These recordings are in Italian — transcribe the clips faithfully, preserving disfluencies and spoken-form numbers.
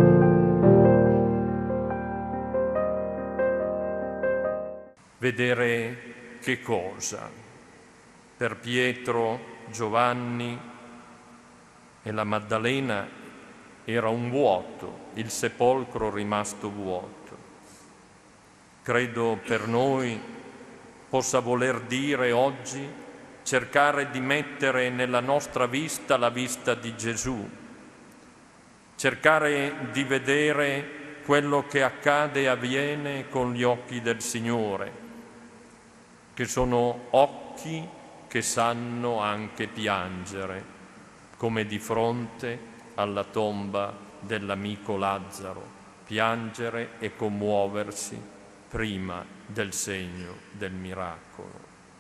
Vedere che cosa? Per Pietro, Giovanni e la Maddalena era un vuoto, il sepolcro rimasto vuoto. Credo per noi possa voler dire oggi cercare di mettere nella nostra vista la vista di Gesù, cercare di vedere quello che accade e avviene con gli occhi del Signore, che sono occhi che sanno anche piangere, come di fronte alla tomba dell'amico Lazzaro, piangere e commuoversi prima del segno del miracolo.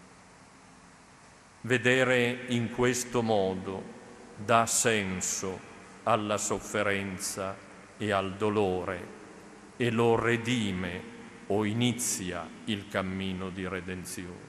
Vedere in questo modo dà senso alla sofferenza e al dolore e lo redime o inizia il cammino di redenzione.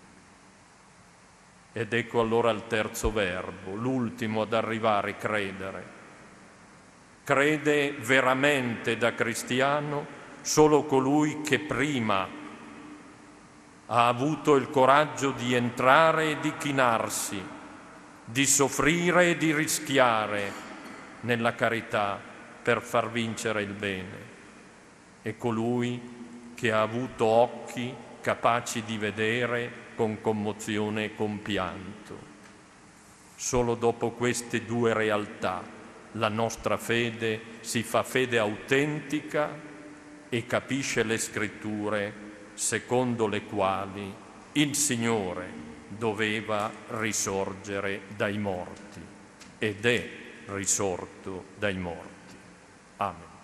Ed ecco allora il terzo verbo, l'ultimo ad arrivare, credere. Crede veramente da cristiano solo colui che prima ha avuto il coraggio di entrare e di chinarsi, di soffrire e di rischiare nella carità per far vincere il bene. È colui che ha avuto occhi capaci di vedere con commozione e con pianto. Solo dopo queste due realtà la nostra fede si fa fede autentica e capisce le scritture secondo le quali il Signore doveva risorgere dai morti ed è risorto dai morti. Amen.